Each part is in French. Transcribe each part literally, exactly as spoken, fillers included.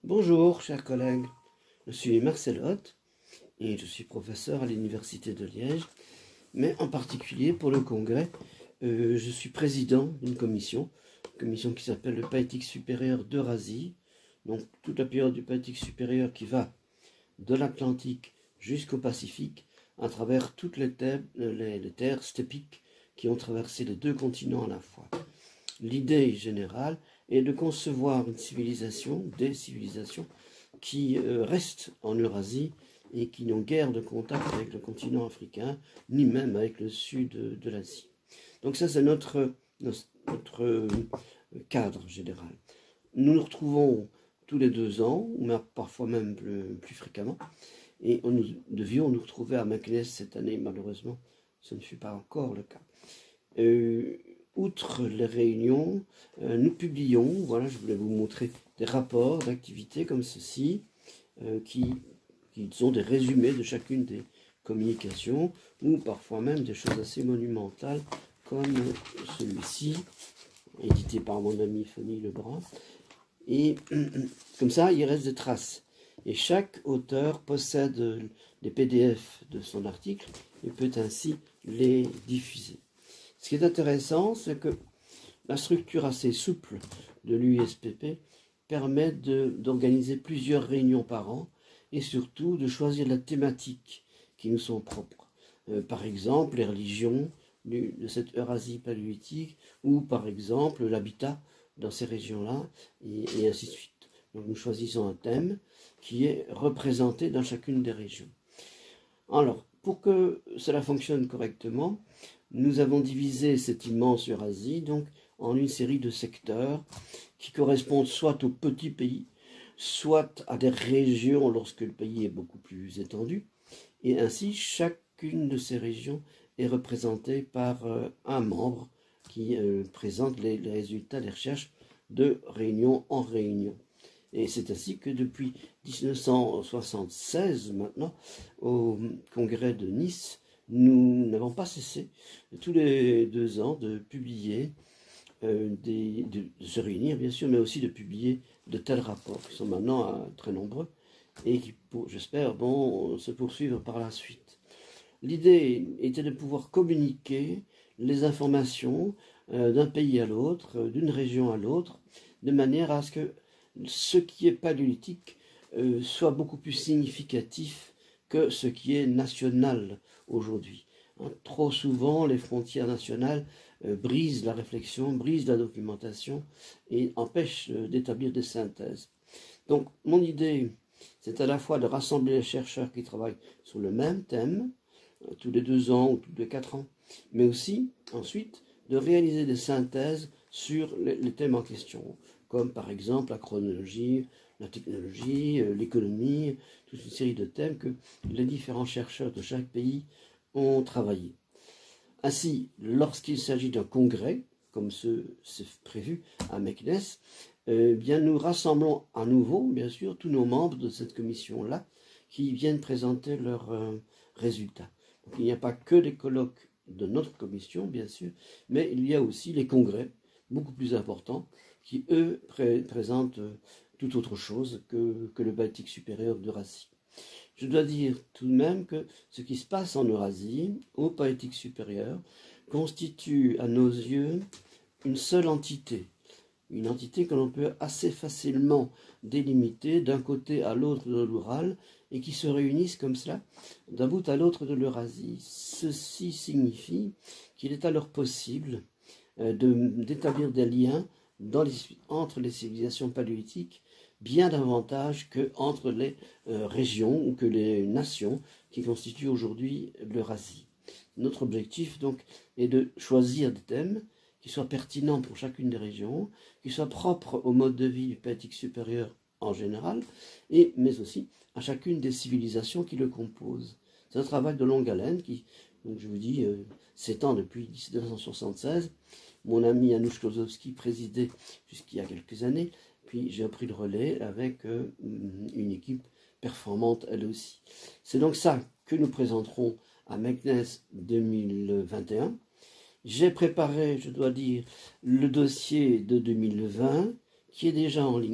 Bonjour, chers collègues. Je suis Marcel Hoth et je suis professeur à l'Université de Liège, mais en particulier pour le congrès, euh, je suis président d'une commission, une commission qui s'appelle le Païtique supérieur d'Eurasie, donc toute la période du Païtique supérieur qui va de l'Atlantique jusqu'au Pacifique, à travers toutes les terres, les, les terres steppiques qui ont traversé les deux continents à la fois. L'idée générale est de concevoir une civilisation, des civilisations, qui euh, restent en Eurasie et qui n'ont guère de contact avec le continent africain, ni même avec le sud de, de l'Asie. Donc ça, c'est notre, notre, notre euh, cadre général. Nous nous retrouvons tous les deux ans, ou parfois même plus, plus fréquemment, et on nous devions nous retrouver à Meknès cette année. Malheureusement, ce ne fut pas encore le cas. Euh, outre les réunions, euh, nous publions, voilà, je voulais vous montrer des rapports d'activité comme ceci, euh, qui, qui sont des résumés de chacune des communications, ou parfois même des choses assez monumentales, comme celui-ci, édité par mon ami Fanny Lebrun. Et comme ça, il reste des traces. Et chaque auteur possède les P D F de son article et peut ainsi les diffuser. Ce qui est intéressant, c'est que la structure assez souple de l'U S P P permet d'organiser plusieurs réunions par an et surtout de choisir la thématique qui nous sont propres. Euh, par exemple, les religions du, de cette Eurasie paléolithique ou par exemple l'habitat dans ces régions-là et, et ainsi de suite. Donc nous choisissons un thème qui est représenté dans chacune des régions. Alors, pour que cela fonctionne correctement, nous avons divisé cette immense Eurasie donc en une série de secteurs qui correspondent soit aux petits pays, soit à des régions lorsque le pays est beaucoup plus étendu. Et ainsi, chacune de ces régions est représentée par euh, un membre qui euh, présente les, les résultats des recherches de réunion en réunion. Et c'est ainsi que depuis mille neuf cent soixante-seize, maintenant, au congrès de Nice, nous n'avons pas cessé tous les deux ans de publier, euh, des, de, de se réunir bien sûr, mais aussi de publier de tels rapports qui sont maintenant euh, très nombreux et qui, j'espère, vont se poursuivre par la suite. L'idée était de pouvoir communiquer les informations euh, d'un pays à l'autre, euh, d'une région à l'autre, de manière à ce que ce qui est paléolithique euh, soit beaucoup plus significatif que ce qui est national aujourd'hui. Hein, trop souvent, les frontières nationales euh, brisent la réflexion, brisent la documentation et empêchent euh, d'établir des synthèses. Donc, mon idée, c'est à la fois de rassembler les chercheurs qui travaillent sur le même thème, euh, tous les deux ans ou tous les quatre ans, mais aussi, ensuite, de réaliser des synthèses sur les, les thèmes en question, comme par exemple la chronologie, la technologie, euh, l'économie, toute une série de thèmes que les différents chercheurs de chaque pays ont travaillé. Ainsi, lorsqu'il s'agit d'un congrès, comme ce c'est prévu à Meknès, euh, bien nous rassemblons à nouveau, bien sûr, tous nos membres de cette commission-là qui viennent présenter leurs euh, résultats. Donc, il n'y a pas que les colloques de notre commission, bien sûr, mais il y a aussi les congrès, beaucoup plus importants, qui, eux, pré présentent euh, tout autre chose que, que le Païtique supérieur d'Eurasie. Je dois dire tout de même que ce qui se passe en Eurasie, au Païtique supérieur, constitue à nos yeux une seule entité, une entité que l'on peut assez facilement délimiter d'un côté à l'autre de l'Oural et qui se réunissent comme cela d'un bout à l'autre de l'Eurasie. Ceci signifie qu'il est alors possible euh, d'établir des liens dans les, entre les civilisations paléolithiques bien davantage qu'entre les euh, régions ou que les nations qui constituent aujourd'hui l'Eurasie. Notre objectif donc est de choisir des thèmes qui soient pertinents pour chacune des régions, qui soient propres au mode de vie du Païtique supérieur en général, et, mais aussi à chacune des civilisations qui le composent. C'est un travail de longue haleine qui, donc je vous dis, euh, s'étend depuis mille neuf cent soixante-seize. Mon ami Janusz Klosowski présidait jusqu'il y a quelques années, puis j'ai pris le relais avec euh, une équipe performante elle aussi. C'est donc ça que nous présenterons à Meknès deux mille vingt et un. J'ai préparé, je dois dire, le dossier de deux mille vingt qui est déjà en ligne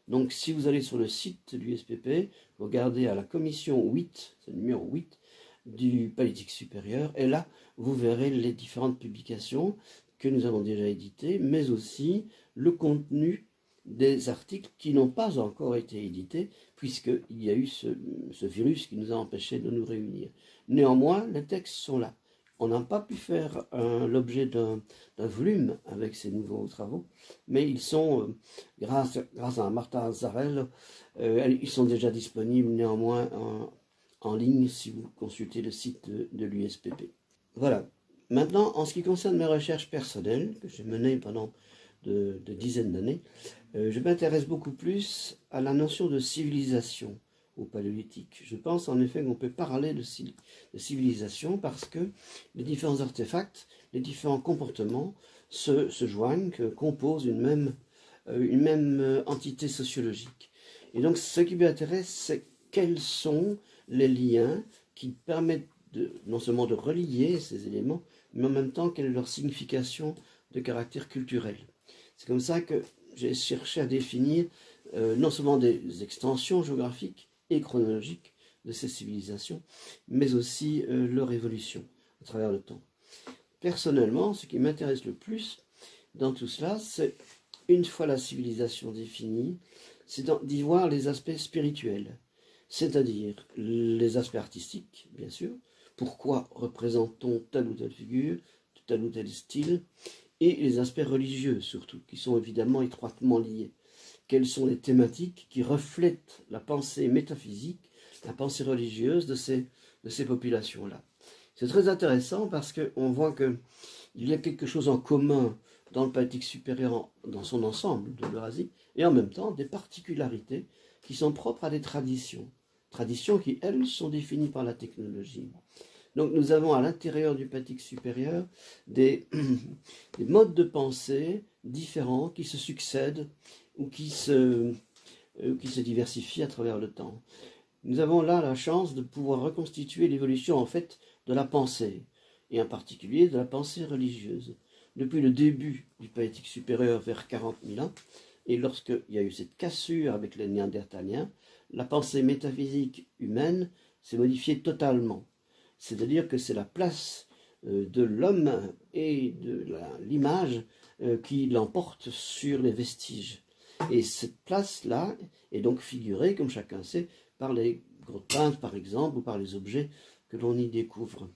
Donc si vous allez sur le site de l'U S P P, vous regardez à la commission huit, c'est le numéro huit, du politique supérieur, et là vous verrez les différentes publications que nous avons déjà éditées, mais aussi le contenu des articles qui n'ont pas encore été édités, puisqu'il y a eu ce, ce virus qui nous a empêchés de nous réunir. Néanmoins, les textes sont là. On n'a pas pu faire l'objet d'un volume avec ces nouveaux travaux, mais ils sont, euh, grâce, grâce à Martha Zarel, euh, ils sont déjà disponibles néanmoins en, en ligne si vous consultez le site de, de l'U S P P. Voilà. Maintenant, en ce qui concerne mes recherches personnelles, que j'ai menées pendant de, de dizaines d'années, euh, je m'intéresse beaucoup plus à la notion de civilisation au paléolithique. Je pense en effet qu'on peut parler de, de civilisation parce que les différents artefacts, les différents comportements se, se joignent, que, composent une même, euh, une même entité sociologique. Et donc ce qui m'intéresse, c'est quels sont les liens qui permettent de, non seulement de relier ces éléments, mais en même temps quelle est leur signification de caractère culturel. C'est comme ça que j'ai cherché à définir euh, non seulement des extensions géographiques et chronologiques de ces civilisations, mais aussi euh, leur évolution à travers le temps. Personnellement, ce qui m'intéresse le plus dans tout cela, c'est, une fois la civilisation définie, c'est d'y voir les aspects spirituels, c'est-à-dire les aspects artistiques, bien sûr, pourquoi représente-t-on telle ou telle figure, tel ou tel style, et les aspects religieux surtout, qui sont évidemment étroitement liés. Quelles sont les thématiques qui reflètent la pensée métaphysique, la pensée religieuse de ces, de ces populations-là. C'est très intéressant parce qu'on voit qu'il y a quelque chose en commun dans le paléolithique supérieur, dans son ensemble de l'Eurasie, et en même temps des particularités qui sont propres à des traditions. Traditions qui, elles, sont définies par la technologie. Donc nous avons à l'intérieur du paléolithique supérieur des, des modes de pensée différents qui se succèdent ou qui se, euh, qui se diversifient à travers le temps. Nous avons là la chance de pouvoir reconstituer l'évolution en fait de la pensée, et en particulier de la pensée religieuse. Depuis le début du paléolithique supérieur vers quarante mille ans, et lorsqu'il y a eu cette cassure avec les Néandertaliens, la pensée métaphysique humaine s'est modifiée totalement. C'est-à-dire que c'est la place euh, de l'homme et de l'image euh, qui l'emporte sur les vestiges. Et cette place-là est donc figurée, comme chacun sait, par les grottes peintes, par exemple, ou par les objets que l'on y découvre.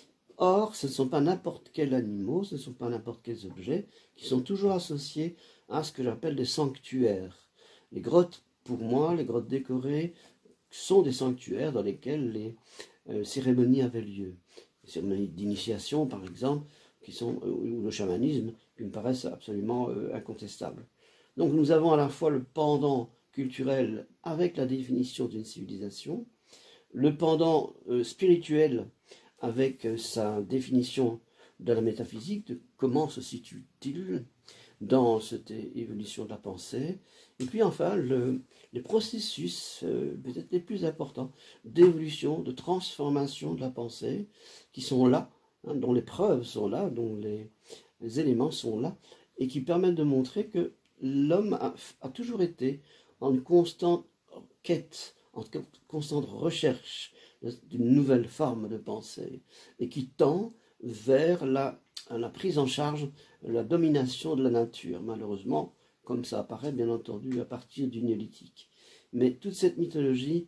Or, ce ne sont pas n'importe quels animaux, ce ne sont pas n'importe quels objets, qui sont toujours associés à ce que j'appelle des sanctuaires. Les grottes, pour moi, les grottes décorées, sont des sanctuaires dans lesquels les euh, cérémonies avaient lieu. Les cérémonies d'initiation, par exemple, qui sont, euh, ou le chamanisme, qui me paraissent absolument euh, incontestables. Donc nous avons à la fois le pendant culturel avec la définition d'une civilisation, le pendant euh, spirituel avec euh, sa définition de la métaphysique, de comment se situe-t-il dans cette évolution de la pensée, et puis enfin le, les processus euh, peut-être les plus importants d'évolution, de transformation de la pensée, qui sont là, hein, dont les preuves sont là, dont les, les éléments sont là, et qui permettent de montrer que l'homme a, a toujours été en constante quête, en constante recherche d'une nouvelle forme de pensée, et qui tend vers la, la prise en charge, la domination de la nature, malheureusement, comme ça apparaît bien entendu à partir du néolithique. Mais toute cette mythologie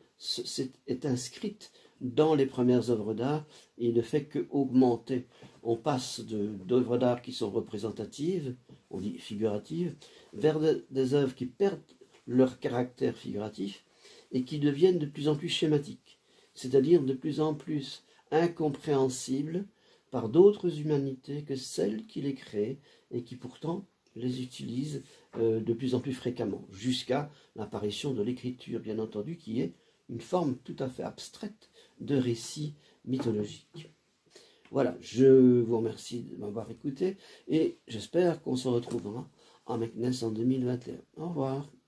est inscrite dans les premières œuvres d'art et ne fait qu'augmenter. On passe d'œuvres d'art qui sont représentatives, on dit figuratives, vers de, des œuvres qui perdent leur caractère figuratif et qui deviennent de plus en plus schématiques, c'est-à-dire de plus en plus incompréhensibles par d'autres humanités que celles qui les créent et qui pourtant les utilisent euh, de plus en plus fréquemment, jusqu'à l'apparition de l'écriture, bien entendu, qui est une forme tout à fait abstraite de récit mythologique. Voilà, je vous remercie de m'avoir écouté et j'espère qu'on se retrouvera en Meknès en deux mille vingt et un. Au revoir.